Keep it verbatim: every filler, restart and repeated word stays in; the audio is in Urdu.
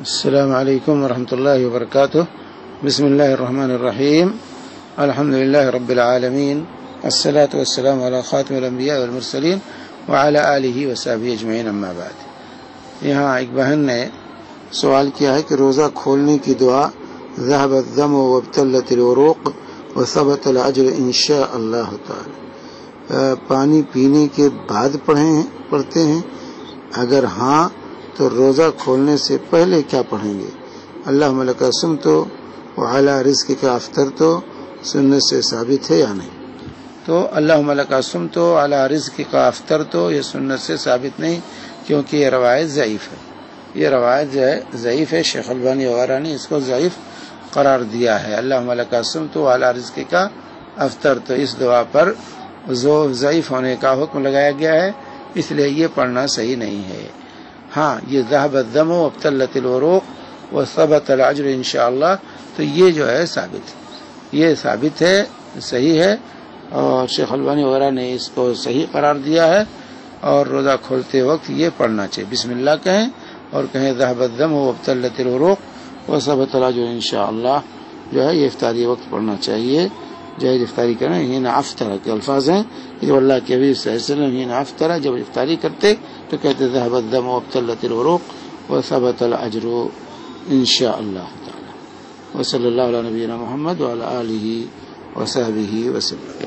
السلام علیکم ورحمۃ اللہ وبرکاتہ. بسم اللہ الرحمن الرحیم. الحمد للہ رب العالمین، الصلاۃ والسلام علی خاتم الانبیاء والمرسلین وعلی آلہ وصحبہ اجمعین، اما بعد. یہاں ایک بہن نے سوال کیا ہے کہ روزہ کھولنے کی دعا ذهب الدم وابتلت العروق وثبت الاجر انشاء اللہ تعالی، پانی پینے کے بعد پڑھیں پڑھتے ہیں؟ اگر ہاں تو روزہ کھولنے سے پہلے کیا پڑھیں گے؟ اللهم لک صمت وعلی رزقک افطرت سنت سے ثابت ہے یا نہیں؟ تو اللهم لک صمت وعلی رزقک افطرت یہ سنت سے ثابت نہیں، کیونکہ یہ روایت ضعیف ہے. یہ روایت جو ہے ضعیف ہے. شیخ البانی وغیرہ نے اس کو ضعیف قرار دیا ہے. اللهم لک صمت وعلی رزقک افطرت، اس دعا پر ضعیف ہونے کا حکم لگایا گیا ہے، اس لیے یہ پڑھنا صحیح نہیں ہے. ہاں یہ ذهب الدم وابتلت العروق وثبت الاجر انشاءاللہ، تو یہ جو ہے ثابت ہے، یہ ثابت ہے، صحیح ہے، اور شیخ البانی وغیرہ نے اس کو صحیح قرار دیا ہے. اور روزہ کھولتے وقت یہ پڑھنا چاہیے، بسم اللہ کہیں اور کہیں ذهب الدم وابتلت العروق وثبت الاجر انشاءاللہ، جو ہے یہ افطاری وقت پڑھنا چاہیے. جائز افطاری کریں. یہ نا افطرہ کے الفاظ ہیں، جو اللہ کے حبیب صلی اللہ علیہ وسلم یہ نا افطرہ جب افطاری کرتے تو کہتے ذهب الدم وابتلت العروق وثبت الاجر انشاء اللہ تعالی. وصلی اللہ علی نبینا محمد وعلی آلہ وصحبہ وسلم.